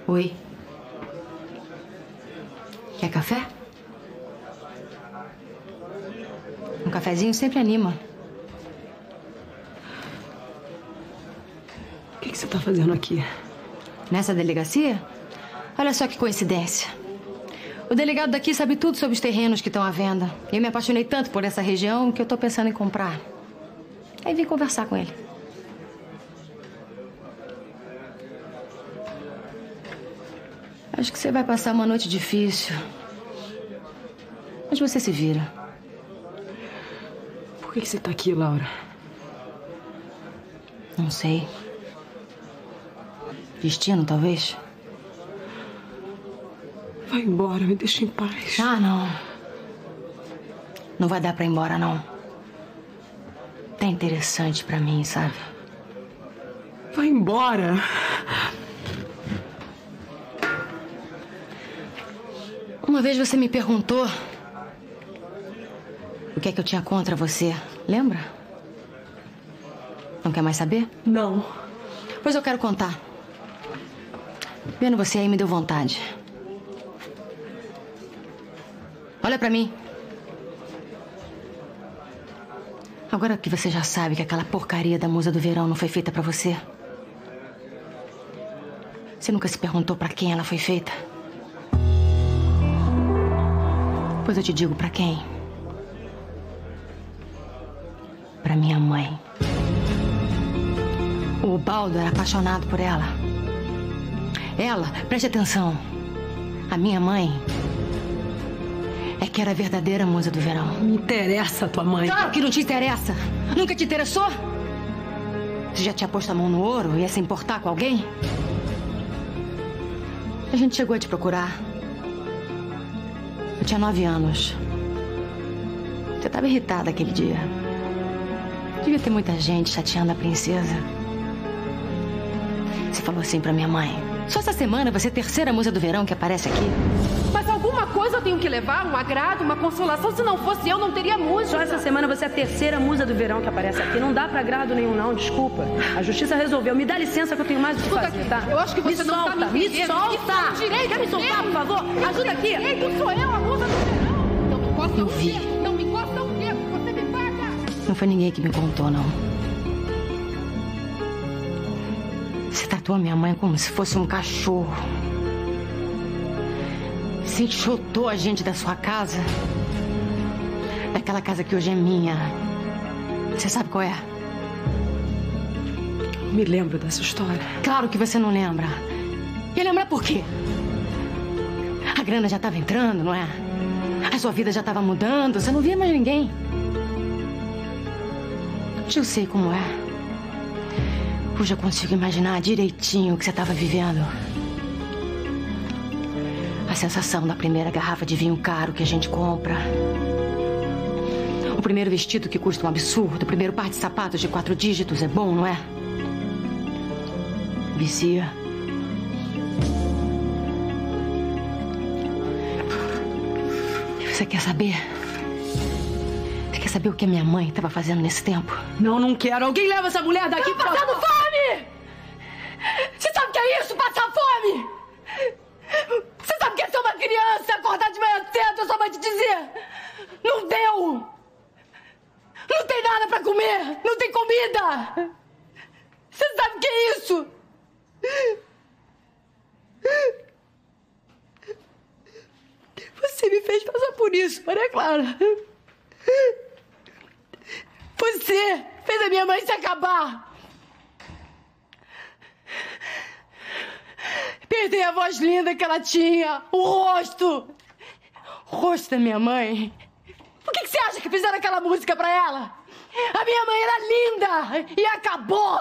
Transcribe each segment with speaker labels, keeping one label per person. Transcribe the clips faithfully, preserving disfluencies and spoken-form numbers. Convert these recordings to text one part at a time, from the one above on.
Speaker 1: Oi. Quer café? Um cafezinho sempre anima.
Speaker 2: O que, que você tá fazendo aqui?
Speaker 1: Nessa delegacia? Olha só que coincidência. O delegado daqui sabe tudo sobre os terrenos que estão à venda. Eu me apaixonei tanto por essa região que eu tô pensando em comprar. Aí vim conversar com ele. Acho que você vai passar uma noite difícil. Mas você se vira.
Speaker 2: Por que, que você tá aqui, Laura?
Speaker 1: Não sei. Destino, talvez?
Speaker 2: Vai embora, me deixa em paz.
Speaker 1: Ah, não. Não vai dar pra ir embora, não. Tá interessante pra mim, sabe?
Speaker 2: Vai embora.
Speaker 1: Uma vez você me perguntou o que é que eu tinha contra você. Lembra? Não quer mais saber?
Speaker 2: Não.
Speaker 1: Pois eu quero contar. Vendo você aí me deu vontade. Olha pra mim. Agora que você já sabe que aquela porcaria da Musa do Verão não foi feita pra você, você nunca se perguntou pra quem ela foi feita? Pois eu te digo pra quem. Pra minha mãe. O Baldo era apaixonado por ela. Ela, preste atenção, a minha mãe é que era a verdadeira Musa do Verão.
Speaker 2: Me interessa a tua mãe.
Speaker 1: Claro que não te interessa. Nunca te interessou? Você já tinha posto a mão no ouro e ia se importar com alguém? A gente chegou a te procurar. Eu tinha nove anos. Você estava irritada aquele dia. Devia ter muita gente chateando a princesa. Você falou assim pra minha mãe: só essa semana você é a terceira Musa do Verão que aparece aqui.
Speaker 3: Mas alguma coisa eu tenho que levar, um agrado, uma consolação. Se não fosse eu, não teria música.
Speaker 4: Só essa semana você é a terceira Musa do Verão que aparece aqui. Não dá pra agrado nenhum, não, desculpa. A justiça resolveu. Me dá licença que eu tenho mais o que
Speaker 3: Escuta
Speaker 4: fazer,
Speaker 3: aqui,
Speaker 4: tá?
Speaker 3: eu acho que você
Speaker 4: me
Speaker 3: não
Speaker 4: solta,
Speaker 3: tá me
Speaker 4: me
Speaker 3: entendendo.
Speaker 4: solta!
Speaker 3: Isso é um direito
Speaker 4: Quer me soltar, por favor? Ajuda aqui!
Speaker 3: Direito sou eu, a Musa do Verão. Não me encosta
Speaker 1: Eu
Speaker 3: um
Speaker 1: vi.
Speaker 3: dedo, não me encosta um dedo, você me paga.
Speaker 1: Não foi ninguém que me contou, não. Você tratou a minha mãe como se fosse um cachorro. Você enxotou a gente da sua casa. Daquela casa que hoje é minha. Você sabe qual é?
Speaker 2: Me lembro dessa história.
Speaker 1: Claro que você não lembra. E lembra por quê? A grana já estava entrando, não é? A sua vida já estava mudando. Você não via mais ninguém. Hoje eu sei como é. Hoje eu consigo imaginar direitinho o que você estava vivendo. A sensação da primeira garrafa de vinho caro que a gente compra. O primeiro vestido que custa um absurdo. O primeiro par de sapatos de quatro dígitos é bom, não é? Vicia. Você quer saber? Você quer saber o que a minha mãe estava fazendo nesse tempo?
Speaker 2: Não, não quero. Alguém leva essa mulher daqui.
Speaker 1: Eu tô passando fome! Você sabe o que é isso? Passar fome! Você sabe o que é ser uma criança? Acordar de manhã cedo, a sua mãe te dizer: não deu! Não tem nada pra comer! Não tem comida! Você sabe o que é isso? Você me fez passar por isso, Maria Clara. Você fez a minha mãe se acabar. Perder a voz linda que ela tinha, o rosto. O rosto da minha mãe. Por que, que você acha que fizeram aquela música pra ela? A minha mãe era linda e acabou.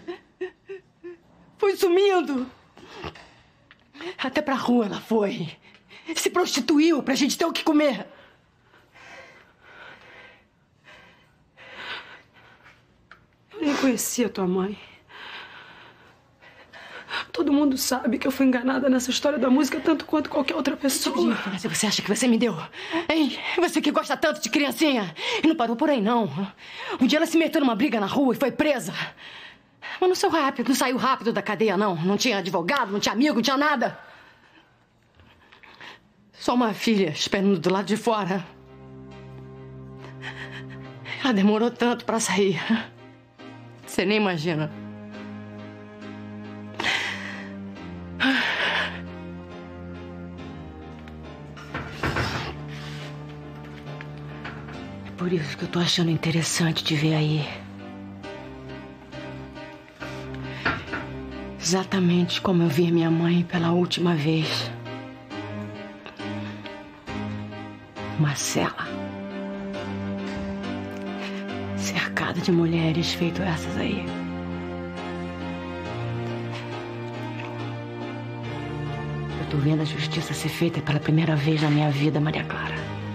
Speaker 1: Foi sumindo. Até pra rua ela foi. Se prostituiu pra gente ter o que comer.
Speaker 2: Eu nem conhecia tua mãe. Todo mundo sabe que eu fui enganada nessa história da música tanto quanto qualquer outra pessoa.
Speaker 1: Que tipo de infância você acha que você me deu? Hein? Você que gosta tanto de criancinha. E não parou por aí, não. Um dia ela se meteu numa briga na rua e foi presa. Mas não saiu rápido, não saiu rápido da cadeia, não. Não tinha advogado, não tinha amigo, não tinha nada. Só uma filha esperando do lado de fora. Ela demorou tanto pra sair. Você nem imagina. É por isso que eu tô achando interessante te ver aí. Exatamente como eu vi minha mãe pela última vez. Uma cela. Cercada de mulheres feito essas aí. Eu tô vendo a justiça ser feita pela primeira vez na minha vida, Maria Clara.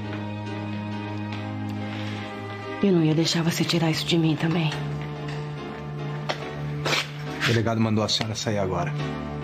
Speaker 1: E eu não ia deixar você tirar isso de mim também.
Speaker 5: O delegado mandou a senhora sair agora.